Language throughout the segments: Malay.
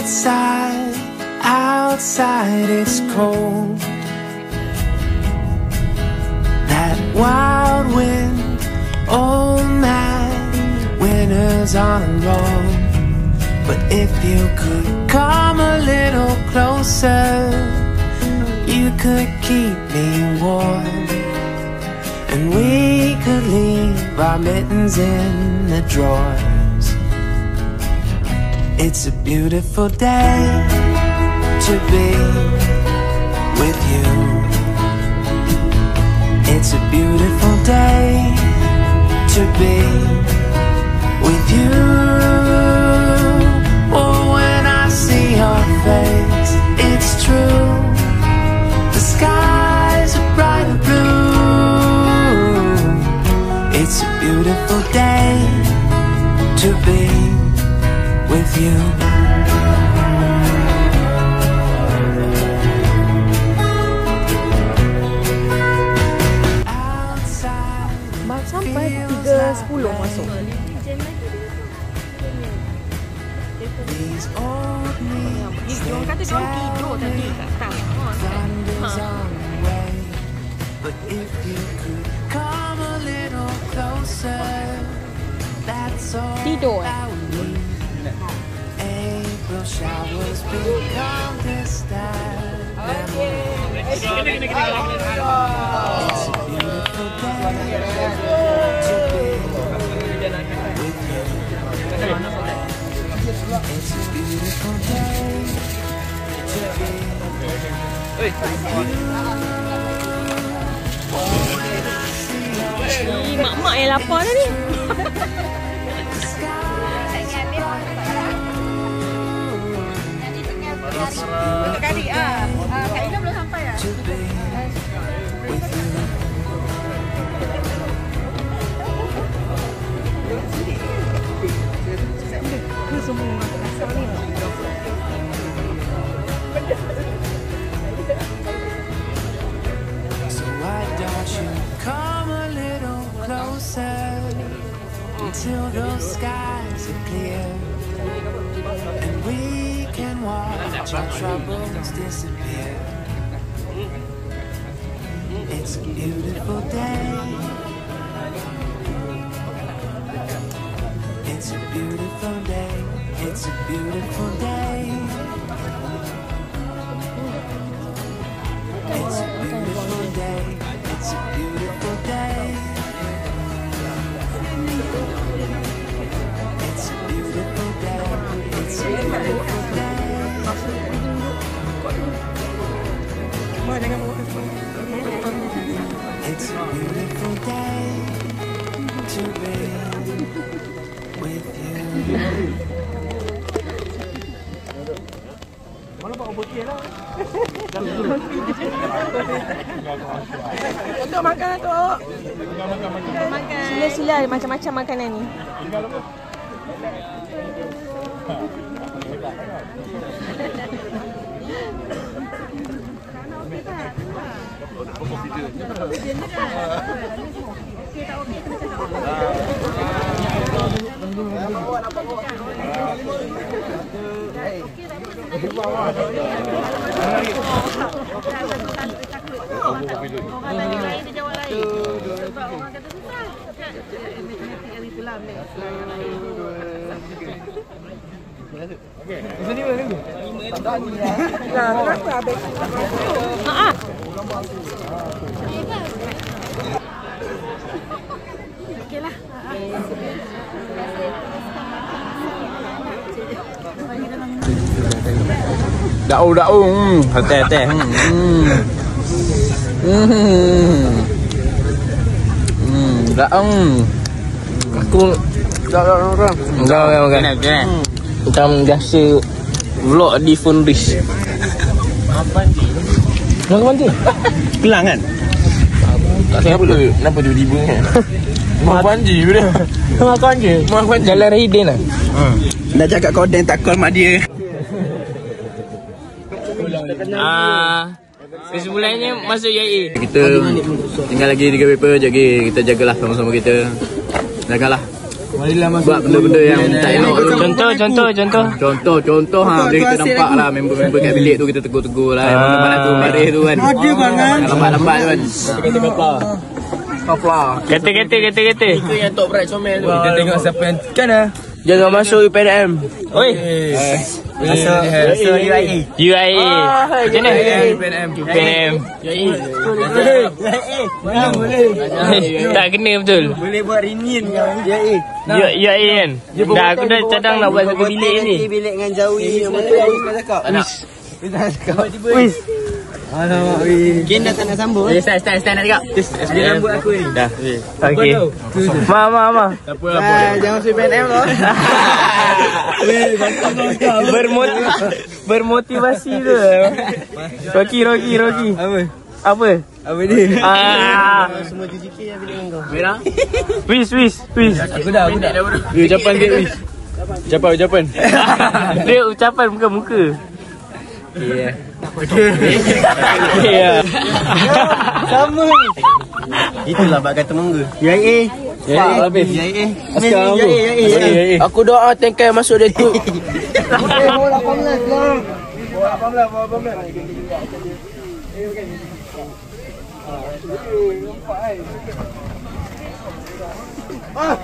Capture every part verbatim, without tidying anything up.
Outside, outside it's cold. That wild wind, oh man, winter's on a roll. But if you could come a little closer, you could keep me warm, and we could leave our mittens in the drawers. It's a beautiful day to be with you. It's a beautiful day to be with you. Oh, when I see your face, it's true. The skies are bright and blue. It's a beautiful day to be with you. Sampai tiga sepuluh masuk. Diorang kata diorang tidur tadi kat atas. Tidur eh? It's a beautiful day to be with you. Mak-mak yang lapar tadi. Kak Dik, ah, Kak Ina belum sampai ah. So why don't you come a little closer until those skies are clear, and we can watch our troubles disappear. It's a beautiful day. It's a beautiful day. It's a beautiful day. It's a beautiful day. It's a beautiful day. It's a beautiful day. It's a beautiful day. It's a beautiful day to be with you. Mana pak obotin lah. Untuk makan tu. Makan. Sila-sila macam-macam makanan ni. Maaf. Okeylah. Đậu đậu tè tè đậu aku đậu đậu đậu đậu makan macam biasa vlog di Fundris. Apa ni? Nak mandi? Kelang kan? Tak siapa tu? Kenapa tiba-tiba kan? Mau mandi dia. Mau mandi. Mau mandi. Jalan Rahidin ah. Hmm. Dah cakap kodeng tak call mak dia. Ah, sebulannya masuk U A E. Kita tinggal lagi tiga paper, jadi kita jagalah sama-sama kita. Jagalah. buat benda-benda yang tak elok. Contoh, contoh, contoh. Contoh, contoh ha, bila kita nampak lah member-member kat bilik tu kita tegur-tegur lah. Mana-mana tu baris tu kan. Lambat-lambat tu kan. Kata kapal. Kapal. Kata-kata, kata-kata. Itu yang top right comel tu. Kita tengok siapa yang kan ah. Jangan masuk U P N M. Oi. Masuk masuk U I A. U I A. Macam mana? U P N M. U P N M. U I A. Boleh. Boleh. Tak kena betul. Boleh buat reunion dengan U I A. U I A kan? Dah aku dah cadang nak buat satu bilik ni. Bilik dengan Jawi yang betul. Anak. Tiba-tiba. Wis. Alamak weh. Ken dah tak nak sambung. Eh, start start start nak cakap. S B rambut aku ni. Dah. Okey. Ma ma ma. Tak apa apa. Jangan masuk P N M loh. Bermotivasi bermotivasi tu. Rocky Rocky Rocky. Apa? Apa? Apa dia? Ah. Semua J K yang bilik kau. Merah. Wis wis wis. Aku dah aku dah. Ucapan dia wis. Ucapan ucapan. Dia ucapan bukan muka. Okey. Ya. Sama. Itulah bak kata mangga. U I A. U I A habis. U I A. Askar. Aku doa tangkai masuk dia tu. Bola lapan belas lah. Bola lapan belas, bola lapan belas. Eh okey. Ah.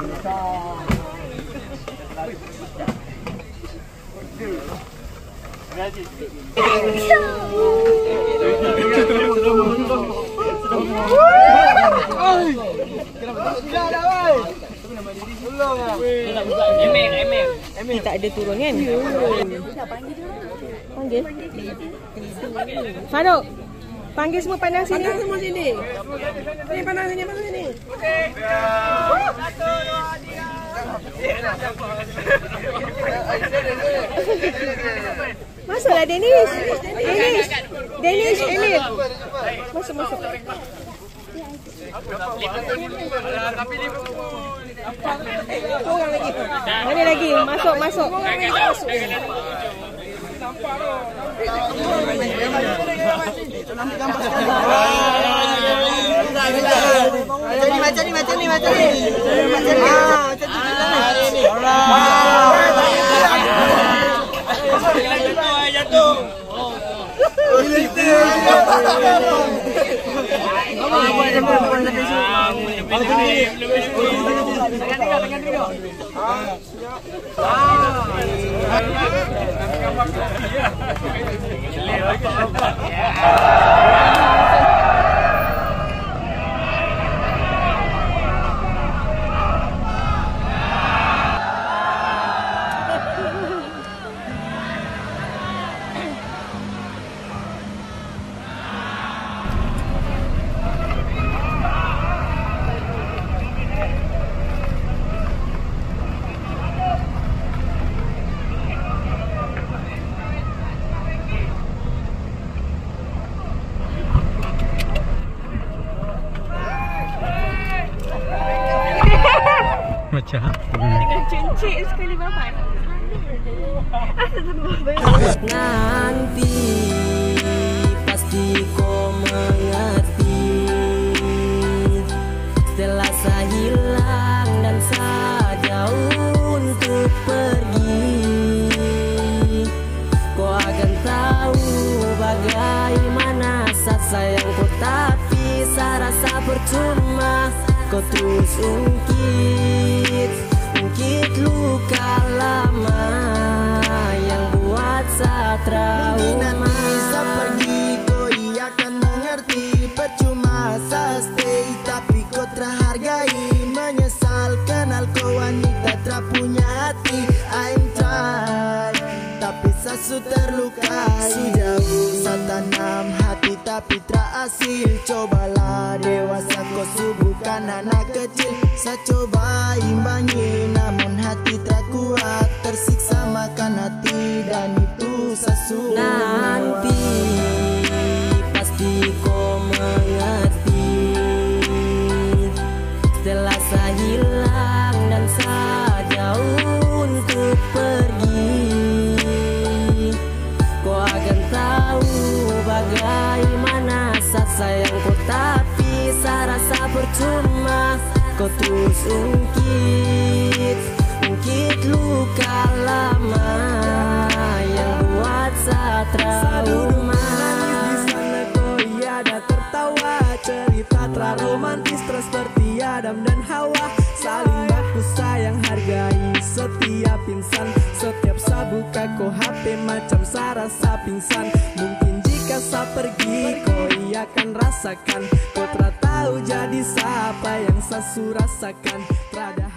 Emek tak ada turun kan? Panggil. Farouk. Panggil semua pandang sini. Pandang semua sini. Sini pandang sini, pandang sini. Okey. Satu, dua, tiga. Masuklah Danish. Danish. Danish, Emil. Masuk, masuk. Orang lagi. Mana lagi? Masuk, masuk. Macam ni, macam ni, macam ni, macam ni. Macam ni. Ah, macam tu. Alright. Jatuh. Macam dengan cencik sekali bapak. Nanti pasti kau mengerti. Setelah saya hilang dan saya jauh untuk pergi, kau akan tahu bagaimana saat sayangku, tapi saya rasa percuma. Kau terus ungkit, ungkit luka lama yang buat saya trauma. Bisa pergi, kau ia akan mengerti. Percuma saya stay, tapi kau terhargai. Menyesal kenal kau wanita terpunya hati. I'm try, tapi saya sudah terlukai. Sejauh saya tanam hati tapi terhasil. Cobalah dewasa kau subuhkan anak kecil. Saya coba imbangi namun hati tak kuat. Tersiksa makan hati dan itu sesuatu. Nanti pasti kau mengerti. Setelah saya hilang dan saya jauh untuk pergi, kau akan tahu bagaimana saat sayangku, tapi saya rasa percuma. kau terus ungkit, ungkit luka lama yang buat saya trauma. Cerita romantis terus seperti Adam dan Hawa, saling baku sayang hargai setiap insan. Setiap saya buka ko H P macam saya rasa pingsan. Mungkin jika saya pergi kau ia akan rasakan. Kau tak tahu jadi siapa yang saya rasakan.